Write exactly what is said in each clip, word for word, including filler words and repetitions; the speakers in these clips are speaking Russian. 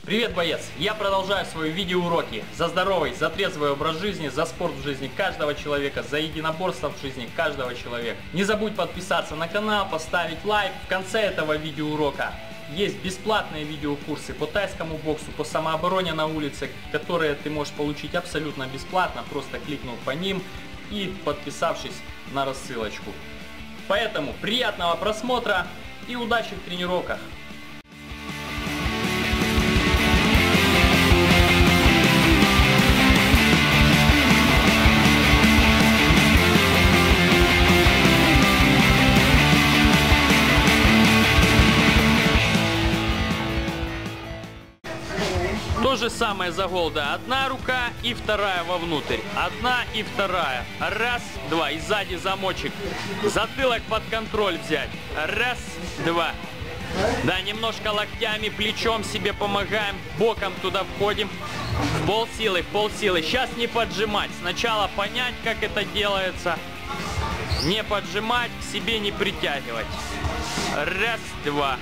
Привет, боец! Я продолжаю свои видеоуроки за здоровый, за трезвый образ жизни, за спорт в жизни каждого человека, за единоборство в жизни каждого человека. Не забудь подписаться на канал, поставить лайк. В конце этого видеоурока есть бесплатные видеокурсы по тайскому боксу, по самообороне на улице, которые ты можешь получить абсолютно бесплатно, просто кликнув по ним и подписавшись на рассылочку. Поэтому приятного просмотра и удачи в тренировках! То же самое за голда. Одна рука и вторая вовнутрь. Одна и вторая. Раз, два. И сзади замочек. Затылок под контроль взять. Раз, два. Да, немножко локтями, плечом себе помогаем. Боком туда входим. В полсилы, в полсилы. Сейчас не поджимать. Сначала понять, как это делается. Не поджимать, к себе не притягивать. Раз, два.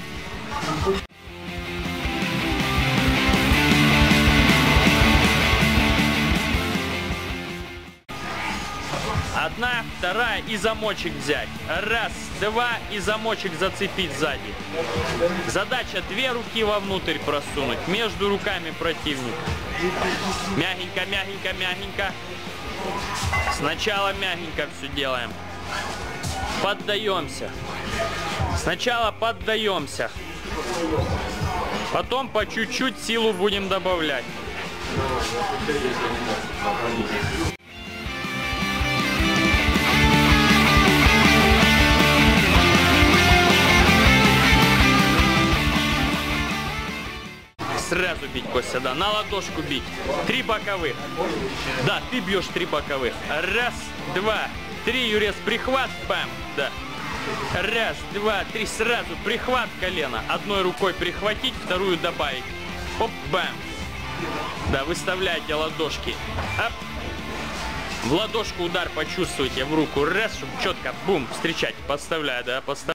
Одна, вторая и замочек взять. Раз, два и замочек зацепить сзади. Задача две руки вовнутрь просунуть. Между руками противника. Мягенько, мягенько, мягенько. Сначала мягенько все делаем. Поддаемся. Сначала поддаемся. Потом по чуть-чуть силу будем добавлять. Сразу бить, Костя, да, на ладошку бить. Три боковых. Да, ты бьешь три боковых. Раз, два, три, Юрец, прихват, бам, да. Раз, два, три, сразу прихват колена. Одной рукой прихватить, вторую добавить. Оп, бам. Да, выставляйте ладошки. Оп. В ладошку удар почувствуйте, в руку. Раз, чтобы четко, бум, встречать. Подставляю, да, подставляю.